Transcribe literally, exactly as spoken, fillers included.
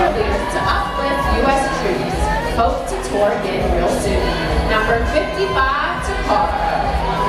cheerleaders to uplift U S troops. Hope to tour again real soon. Number fifty-five, Toccara.